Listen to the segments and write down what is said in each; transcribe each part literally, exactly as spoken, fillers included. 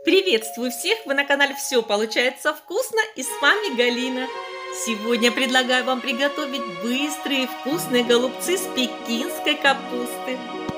Приветствую всех! Вы на канале «Все получается вкусно» и с вами Галина. Сегодня предлагаю вам приготовить быстрые и вкусные голубцы с пекинской капусты.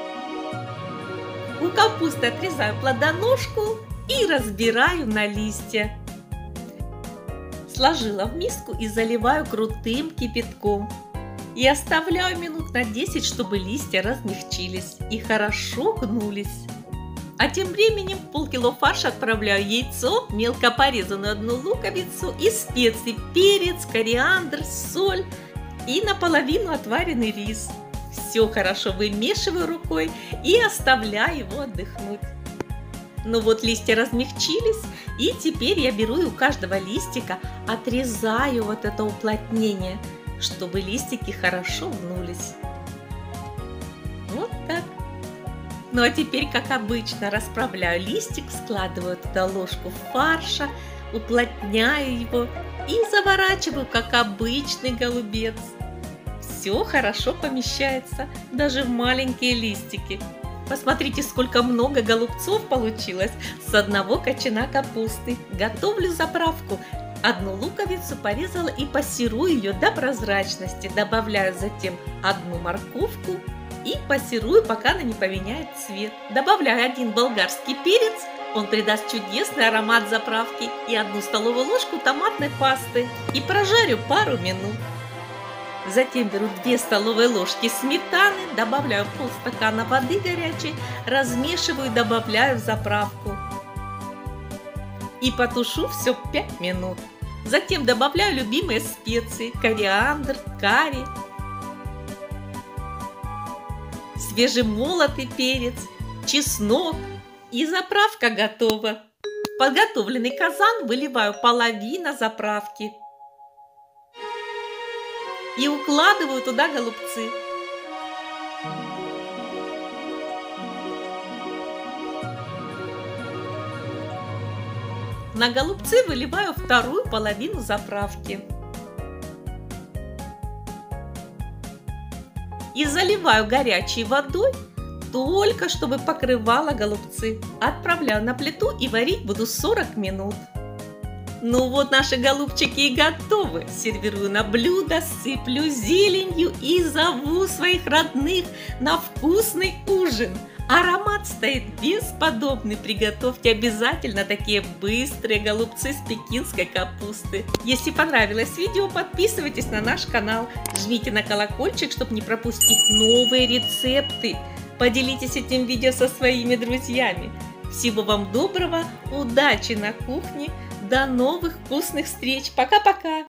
У капусты отрезаю плодоножку и разбираю на листья. Сложила в миску и заливаю крутым кипятком. И оставляю минут на десять, чтобы листья размягчились и хорошо гнулись. А тем временем в полкило фарша отправляю яйцо, мелко порезанную одну луковицу и специи: перец, кориандр, соль и наполовину отваренный рис. Все хорошо вымешиваю рукой и оставляю его отдохнуть. Ну вот, листья размягчились, и теперь я беру и у каждого листика отрезаю вот это уплотнение, чтобы листики хорошо гнулись. Вот так. Ну а теперь, как обычно, расправляю листик, складываю туда ложку фарша, уплотняю его и заворачиваю, как обычный голубец. Все хорошо помещается, даже в маленькие листики. Посмотрите, сколько много голубцов получилось с одного кочана капусты. Готовлю заправку. Одну луковицу порезала и пассерую ее до прозрачности. Добавляю затем одну морковку и пассерую, пока она не поменяет цвет. Добавляю один болгарский перец, он придаст чудесный аромат заправки, и одну столовую ложку томатной пасты. И прожарю пару минут. Затем беру две столовые ложки сметаны, добавляю полстакана воды горячей, размешиваю и добавляю в заправку. И потушу все пять минут. Затем добавляю любимые специи: кориандр, карри, свежемолотый перец, чеснок, и заправка готова. В подготовленный казан выливаю половину заправки и укладываю туда голубцы. На голубцы выливаю вторую половину заправки и заливаю горячей водой, только чтобы покрывала голубцы. Отправляю на плиту и варить буду сорок минут. Ну вот, наши голубчики и готовы. Сервирую на блюдо, сыплю зеленью и зову своих родных на вкусный ужин. Аромат стоит бесподобный. Приготовьте обязательно такие быстрые голубцы с пекинской капусты. Если понравилось видео, подписывайтесь на наш канал, жмите на колокольчик, чтобы не пропустить новые рецепты. Поделитесь этим видео со своими друзьями. Всего вам доброго, удачи на кухне, до новых вкусных встреч. Пока-пока!